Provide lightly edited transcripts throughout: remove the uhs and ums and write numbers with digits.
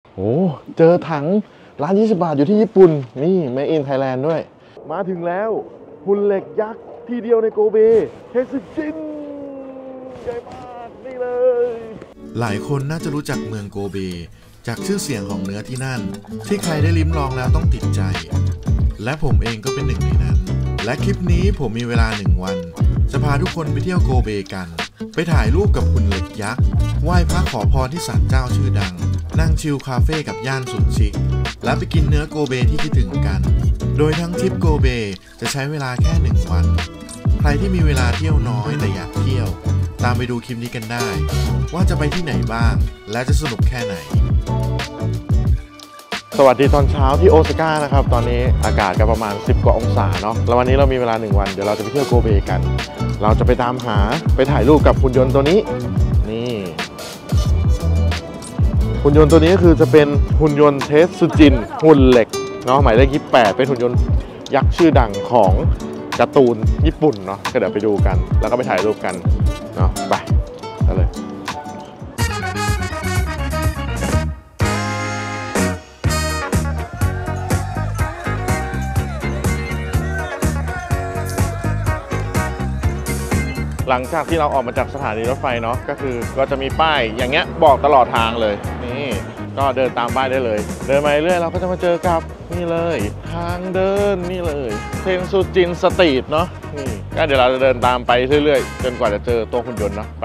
โอ้เจอถังร้าน20 บาทอยู่ที่ญี่ปุ่นนี่ Made in Thailand ด้วยมาถึงแล้วหุ่นเหล็กยักษ์ที่เดียวในโกเบเทสึจินใหญ่มากนี่เลยหลายคนน่าจะรู้จักเมืองโกเบจากชื่อเสียงของเนื้อที่นั่นที่ใครได้ลิ้มลองแล้วต้องติดใจและผมเองก็เป็นหนึ่งในนั้นและคลิปนี้ผมมีเวลา1 วันจะพาทุกคนไปเที่ยวโกเบกันไปถ่ายรูปกับหุ่นเหล็กยักษ์ไหว้พระขอพรที่ศาลเจ้าชื่อดังนั่งชิลคาเฟ่กับย่านสุดชิคและไปกินเนื้อโกเบที่คิดถึงกันโดยทั้งทริปโกเบจะใช้เวลาแค่1 วันใครที่มีเวลาเที่ยวน้อยแต่อยากเที่ยวตามไปดูคลิปนี้กันได้ว่าจะไปที่ไหนบ้างและจะสนุกแค่ไหนสวัสดีตอนเช้าที่โอซาก้านะครับตอนนี้อากาศก็ประมาณ10 กว่าองศาเนาะแล้ววันนี้เรามีเวลา1 วันเดี๋ยวเราจะไปเที่ยวโกเบกันเราจะไปตามหาไปถ่ายรูปกับหุ่นยนต์ตัวนี้นี่หุ่นยนต์ตัวนี้ก็คือจะเป็นหุ่นยนต์เทสึจินหุ่นเหล็กเนาะหมายเลข28เป็นหุ่นยนต์ยักษ์ชื่อดังของการ์ตูนญี่ปุ่นเนาะก็เดี๋ยวไปดูกันแล้วก็ไปถ่ายรูปกันเนาะไปเลยหลังจากที่เราออกมาจากสถานีรถไฟเนาะก็คือก็จะมีป้ายอย่างเงี้ยบอกตลอดทางเลยนี่ก็เดินตามป้ายได้เลยเดินมาเรื่อยเราก็จะมาเจอกับนี่เลยทางเดินนี่เลยเทนซูจินสตรีทเนาะนี่ก็เดี๋ยวเราจะเดินตามไปเรื่อยๆจนกว่าจะเจอตัวหุ่นยนต์เนาะไป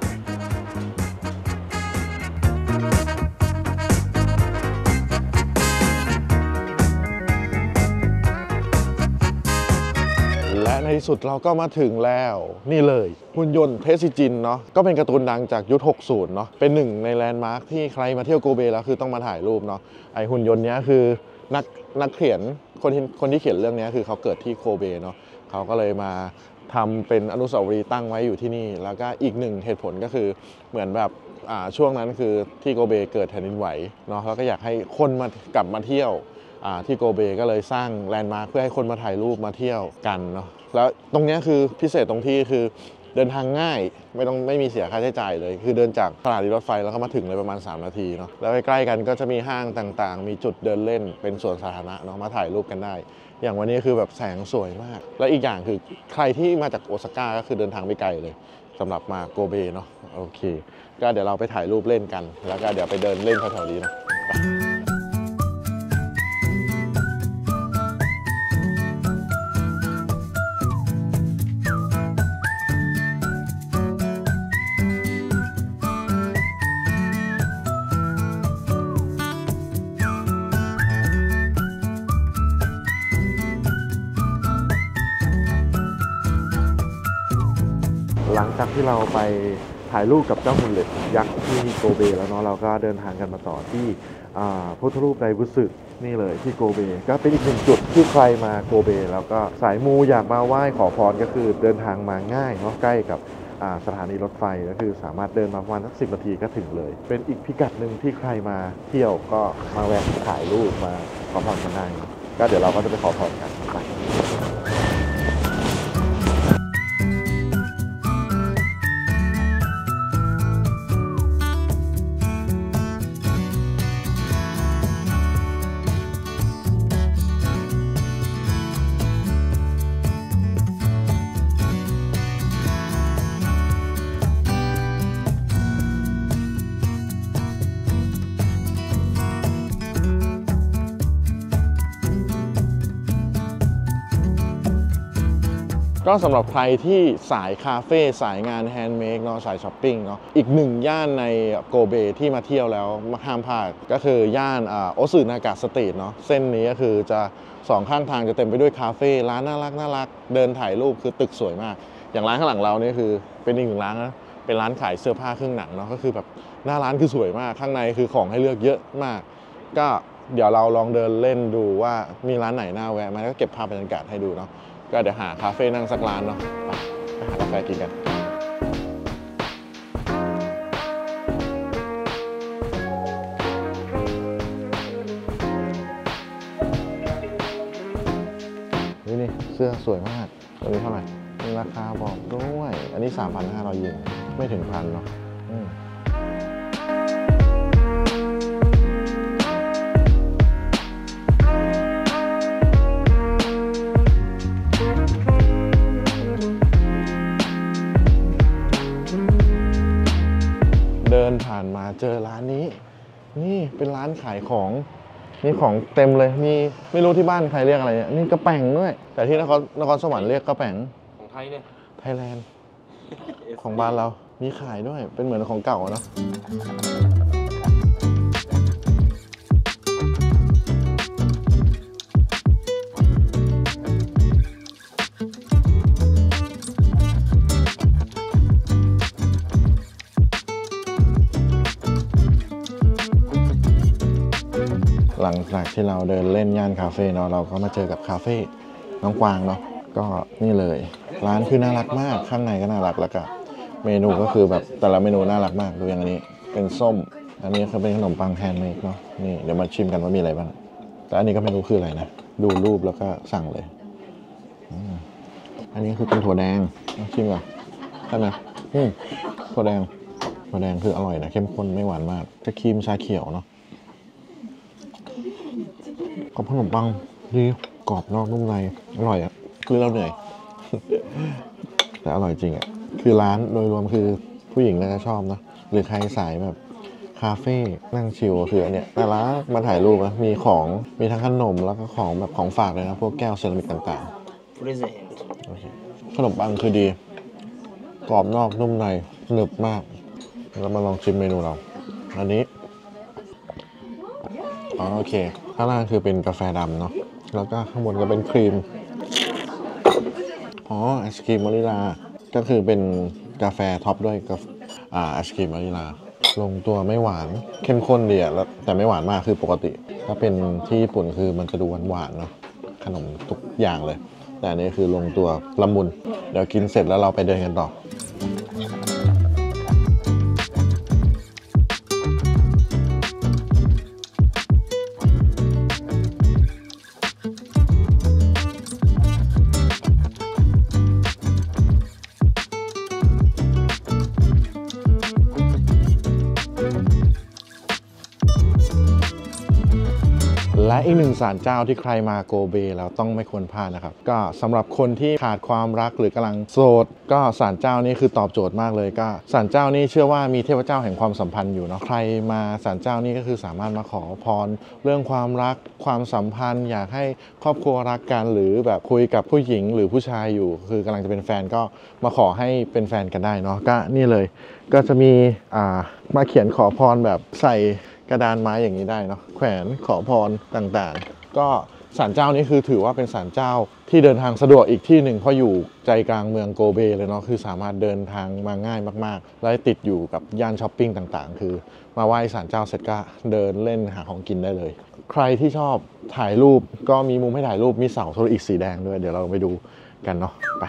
และในที่สุดเราก็มาถึงแล้วนี่เลยหุ่นยนต์เทสึจินเนาะก็เป็นการ์ตูนดังจากยุค 60 เนาะเป็นหนึ่งในแลนด์มาร์คที่ใครมาเที่ยวโกเบแล้วคือต้องมาถ่ายรูปเนาะไอหุ่นยนต์นี้คือนักเขียนคนที่เขียนเรื่องนี้คือเขาเกิดที่โกเบเนาะเขาก็เลยมาทำเป็นอนุสาวรีย์ตั้งไว้อยู่ที่นี่แล้วก็อีกหนึ่งเหตุผลก็คือเหมือนแบบช่วงนั้นคือที่โกเบเกิดแผ่นดินไหวเนาะแล้วก็อยากให้คนกลับมาเที่ยวที่โกเบก็เลยสร้างแลนด์มาร์คเพื่อให้คนมาถ่ายรูปมาเที่ยวกันเนาะแล้วตรงนี้คือพิเศษตรงที่คือเดินทางง่ายไม่มีเสียค่าใช้จ่ายเลยคือเดินจากสถานีรถไฟแล้วก็มาถึงเลยประมาณ3 นาทีเนาะแล้วใกล้ๆกันก็จะมีห้างต่างๆมีจุดเดินเล่นเป็นสวนสาธารณะเนาะมาถ่ายรูปกันได้อย่างวันนี้คือแบบแสงสวยมากและอีกอย่างคือใครที่มาจากโอซาก้าก็คือเดินทางไม่ไกลเลยสำหรับมาโกเบเนาะโอเคก็เดี๋ยวเราไปถ่ายรูปเล่นกันแล้วก็เดี๋ยวไปเดินเล่นแถวๆนี้นะหลังจากที่เราไปถ่ายรูปกับเจ้าหุ่นเหล็กยักษ์ที่โกเบแล้วเนาะเราก็เดินทางกันมาต่อที่พุทธรูปไดบุสึนี่เลยที่โกเบก็เป็นอีกหนึ่งจุดที่ใครมาโกเบแล้วก็สายมูอยากมาไหว้ขอพรก็คือเดินทางมาง่ายเนาะใกล้กับสถานีรถไฟก็คือสามารถเดินมาประมาณสัก10 นาทีก็ถึงเลยเป็นอีกพิกัดหนึ่งที่ใครมาเที่ยวก็มาแวะถ่ายรูปมาขอพรกันได้ก็เดี๋ยวเราก็จะไปขอพรกันไปก็สำหรับใครที่สายคาเฟ่สายงานแฮนด์เมดเนาะสายช้อปปิ้งเนาะอีกหนึ่งย่านในโกเบที่มาเที่ยวแล้วห้ามพลาดก็คือย่านโอซึนากะสตรีทเนาะเส้นนี้ก็คือจะ2 ข้างทางจะเต็มไปด้วยคาเฟ่ร้านน่ารักเดินถ่ายรูปคือตึกสวยมากอย่างร้านข้างหลังเรานี่คือเป็นอีกหนึ่งร้านนะเป็นร้านขายเสื้อผ้าเครื่องหนังเนาะก็คือแบบหน้าร้านคือสวยมากข้างในคือของให้เลือกเยอะมากก็เดี๋ยวเราลองเดินเล่นดูว่ามีร้านไหนน่าแวะมาแล้วก็เก็บภาพบรรยากาศให้ดูเนาะก็เดี๋ยวหาคาเฟ่นั่งสักร้านเนาะไปหากาแฟกินกันนี่เสื้อสวยมากตัวนี้เท่าไหร่มีราคาบอกด้วยอันนี้ 3,500 เยนไม่ถึง1,000เนาะเจอร้านนี้นี่เป็นร้านขายของมีของเต็มเลยมีไม่รู้ที่บ้านใครเรียกอะไรเนี่ยนี่กระแป่งด้วยแต่ที่นครสวรรค์เรียกกระแป่งของไทยเนี่ยไทยแลนด์ของบ้านเรามีขายด้วยเป็นเหมือนของเก่าเนาะหลังจากที่เราเดินเล่นย่านคาเฟ่เนาะเราก็มาเจอกับคาเฟ่น้องกวางเนาะก็นี่เลยร้านคือน่ารักมากข้างในก็น่ารักแล้วก็เมนูก็คือแบบแต่ละเมนูน่ารักมากดูอย่างนี้เป็นส้มอันนี้คือเป็นขนมปังแฮนด์เมดเนาะนี่เดี๋ยวมาชิมกันว่ามีอะไรบ้างแต่อันนี้ก็ไม่รู้คืออะไรนะดูรูปแล้วก็สั่งเลยอันนี้คือเป็นถั่วแดงชิมก่อนใช่ไหมถั่วแดงคืออร่อยนะเข้มข้นไม่หวานมากจะครีมชาเขียวเนาะกับขนมปังดีกรอบนอกนุ่มในอร่อยอ่ะคือเราเหนื่อย แต่อร่อยจริงอ่ะคือร้านโดยรวมคือผู้หญิงน่าจะชอบนะหรือใครสายแบบคาเฟ่นั่งชิลคืออันเนี้ยแต่ร้านมาถ่ายรูปนะมีของมีทั้งขนมแล้วก็ของแบบของฝากเลยนะพวกแก้วเซรามิกต่างๆขนมปังคือดีกรอบนอกนุ่มในหนึบมากเรามาลองชิมเมนูเราอันนี้โอเคข้างล่างคือเป็นกาแฟดำเนาะแล้วก็ข้างบนก็เป็นครีมไอศครีมวานิลาก็คือเป็นกาแฟท็อปด้วยไอศครีมวานิลาลงตัวไม่หวานเข้มข้นดีอะแล้วแต่ไม่หวานมากคือปกติถ้าเป็นที่ญี่ปุ่นคือมันจะดูหวานๆเนาะขนมทุกอย่างเลยแต่อันนี้คือลงตัวละมุนเดี๋ยวกินเสร็จแล้วเราไปเดินกันต่อและอีกหนึ่งศาลเจ้าที่ใครมาโกเบแล้วต้องไม่ควรพลาดนะครับก็สำหรับคนที่ขาดความรักหรือกำลังโสดก็ศาลเจ้านี้คือตอบโจทย์มากเลยก็ศาลเจ้านี้เชื่อว่ามีเทพเจ้าแห่งความสัมพันธ์อยู่เนาะใครมาศาลเจ้านี้ก็คือสามารถมาขอพรเรื่องความรักความสัมพันธ์อยากให้ครอบครัวรักกันหรือแบบคุยกับผู้หญิงหรือผู้ชายอยู่คือกำลังจะเป็นแฟนก็มาขอให้เป็นแฟนกันได้เนาะก็นี่เลยก็จะมีมาเขียนขอพรแบบใส่กระดานไม้อย่างนี้ได้เนาะแขวนขอพรต่างๆก็ศาลเจ้านี้คือถือว่าเป็นศาลเจ้าที่เดินทางสะดวกอีกที่หนึ่งเพราะอยู่ใจกลางเมืองโกเบเลยเนาะคือสามารถเดินทางมาง่ายมากๆและติดอยู่กับย่านช้อปปิ้งต่างๆคือมาไหว้ศาลเจ้าเสร็จก็เดินเล่นหาของกินได้เลยใครที่ชอบถ่ายรูปก็มีมุมให้ถ่ายรูปมีเสาโทรอีกสีแดงด้วยเดี๋ยวเราไปดูกันเนาะไป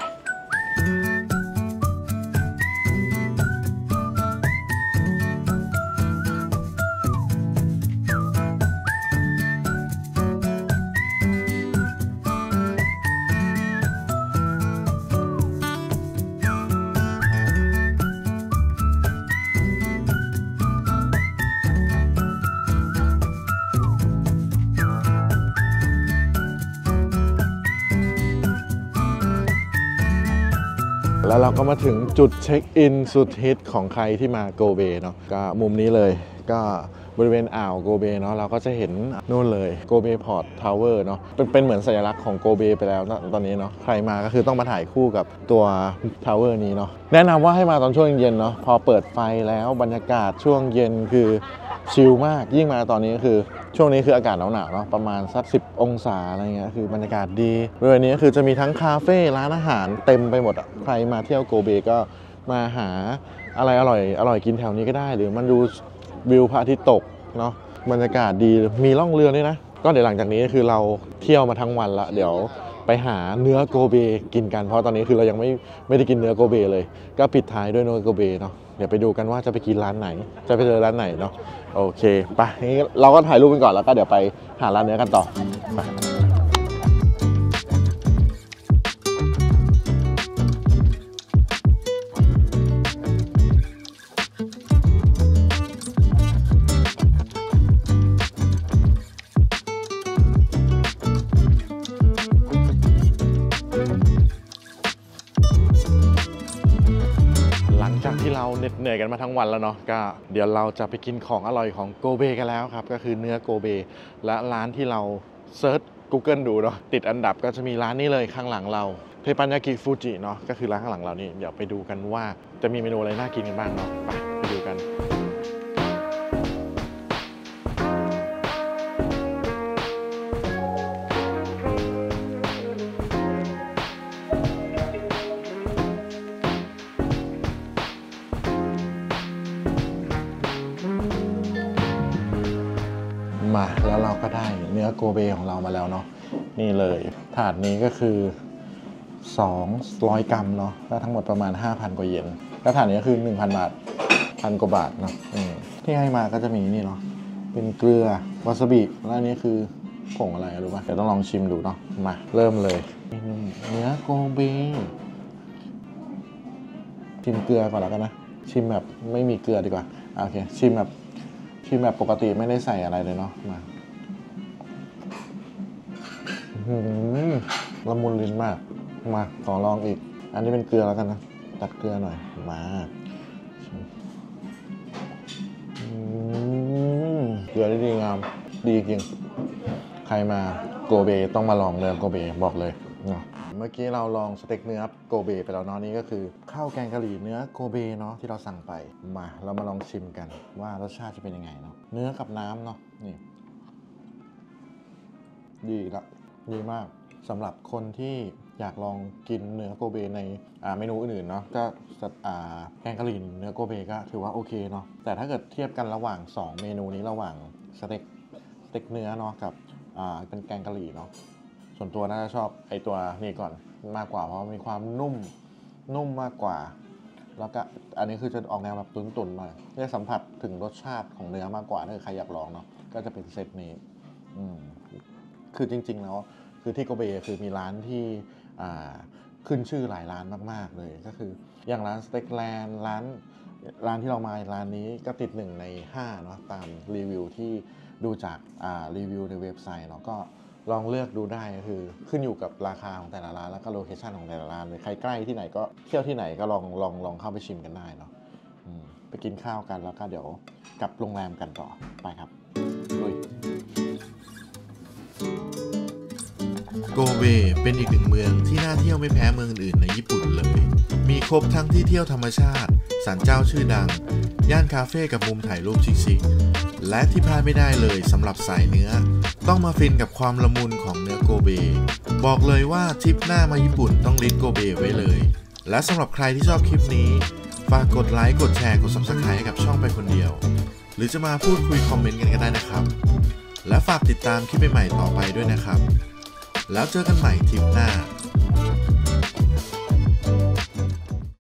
แล้วเราก็มาถึงจุดเช็คอินสุดฮิตของใครที่มาโกเบเนาะก็มุมนี้เลยก็บริเวณอ่าวโกเบเนาะเราก็จะเห็นนู่นเลยโกเบพอร์ตทาวเวอร์เนาะเป็นเหมือนสัญลักษณ์ของโกเบไปแล้วตอนนี้เนาะใครมาก็คือต้องมาถ่ายคู่กับตัวทาวเวอร์นี้เนาะแนะนำว่าให้มาตอนช่วงเย็นเนาะพอเปิดไฟแล้วบรรยากาศช่วงเย็นคือชิลมากยิ่งมาตอนนี้ก็คือช่วงนี้คืออากาศหนาวๆเนาะประมาณสัก10 องศาอะไรเงี้ยคือบรรยากาศดีบริเวณนี้คือจะมีทั้งคาเฟ่ร้านอาหารเต็มไปหมดอ่ะใครมาเที่ยวโกเบก็มาหาอะไรอร่อยกินแถวนี้ก็ได้หรือมันดูวิวพระอาทิตย์ตกเนาะบรรยากาศดีมีล่องเรือด้วยนะก็เดี๋ยวหลังจากนี้คือเราเที่ยวมาทั้งวันละเดี๋ยวไปหาเนื้อโกเบกินกันเพราะตอนนี้คือเรายังไม่ได้กินเนื้อโกเบเลยก็ปิดท้ายด้วยเนื้อโกเบเนาะเดี๋ยวไปดูกันว่าจะไปกินร้านไหนจะไปเจอร้านไหนเนาะโอเคไปงี้เราก็ถ่ายรูปกันก่อนแล้วก็เดี๋ยวไปหาร้านเนื้อกันต่อไปเหนื่อยกันมาทั้งวันแล้วเนาะก็เดี๋ยวเราจะไปกินของอร่อยของโกเบกันแล้วครับก็คือเนื้อโกเบและร้านที่เราเซิร์ช Google ดูเนาะติดอันดับก็จะมีร้านนี้เลยข้างหลังเราเทปันยากิฟูจิเนาะก็คือร้านข้างหลังเรานี่เดี๋ยวไปดูกันว่าจะมีเมนูอะไรน่ากินกันบ้างเนาะไปดูกันมาแล้วเราก็ได้เนื้อโกเบของเรามาแล้วเนาะนี่เลยถาดนี้ก็คือ200 กรัมเนาะก็ทั้งหมดประมาณ 5,000 กว่าเยนแล้วถาดนี้ก็คือ 1,000 บาท1,000 กว่าบาทเนาะที่ให้มาก็จะมีนี่เนาะเป็นเกลือวาซาบิแล้วอันนี้คือผงอะไรรู้ป่ะเดี๋ยวต้องลองชิมดูเนาะมาเริ่มเลยเนื้อโกเบชิมเกลือก่อนแล้วกันนะชิมแบบไม่มีเกลือดีกว่าโอเคชิมแบบปกติไม่ได้ใส่อะไรเลยเนาะมาละมุนลิ้นมากมาขอลองอีกอันนี้เป็นเกลือแล้วกันนะตัดเกลือหน่อยมาเกลือที่ดีงามดีจริงใครมาโกเบต้องมาลองเนื้อโกเบบอกเลยเมื่อกี้เราลองสเต็กเนื้อโกเบไปแล้วเนาะนี่ก็คือข้าวแกงกะหรี่เนื้อโกเบเนาะที่เราสั่งไปมาเรามาลองชิมกันว่ารสชาติจะเป็นยังไงเนาะเนื้อกับน้ำเนาะนี่ดีละดีมากสำหรับคนที่อยากลองกินเนื้อโกเบในเมนูอื่นๆเนาะก็แกงกะหรี่เนื้อโกเบก็ถือว่าโอเคเนาะแต่ถ้าเกิดเทียบกันระหว่าง2เมนูนี้ระหว่างสเต็กเนื้อเนาะกับเป็นแกงกะหรี่เนาะส่วนตัวน่าจะชอบไอตัวนี้ก่อนมากกว่าเพราะมีความนุ่มมากกว่าแล้วก็อันนี้คือจะออกแนวแบบตุ๋นๆหน่อยได้สัมผัสถึงรสชาติของเนื้อมากกว่าถ้าใครอยากลองเนาะก็จะเป็นเซตนี้คือจริงๆแล้วคือที่โกเบคือมีร้านที่ขึ้นชื่อหลายร้านมากๆเลยก็คืออย่างร้านสเต็กแลนด์ร้านที่เรามาร้านนี้ก็ติด1 ใน 5เนาะตามรีวิวที่ดูจากรีวิวในเว็บไซต์เนาะก็ลองเลือกดูได้ก็คือขึ้นอยู่กับราคาของแต่ละร้านแล้วก็โลเคชั่นของแต่ละร้านเลยใครใกล้ที่ไหนก็เที่ยวที่ไหนก็ลองเข้าไปชิมกันได้เนาะไปกินข้าวกันแล้วก็เดี๋ยวกลับโรงแรมกันต่อไปครับลุยโกเบเป็นอีกหนึ่งเมืองที่น่าเที่ยวไม่แพ้เมืองอื่นในญี่ปุ่นเลยมีครบทั้งที่เที่ยวธรรมชาติศาลเจ้าชื่อดังย่านคาเฟ่กับมุมถ่ายรูปชิคๆและที่พลาดไม่ได้เลยสำหรับสายเนื้อต้องมาฟินกับความละมุนของเนื้อโกเบบอกเลยว่าทริปหน้ามาญี่ปุ่นต้องลิสต์โกเบไว้เลยและสำหรับใครที่ชอบคลิปนี้ฝากกดไลค์กดแชร์กด Subscribe ให้กับช่องไปคนเดียวหรือจะมาพูดคุยคอมเมนต์กันก็ได้นะครับและฝากติดตามคลิปใหม่ๆต่อไปด้วยนะครับแล้วเจอกันใหม่ทริปหน้า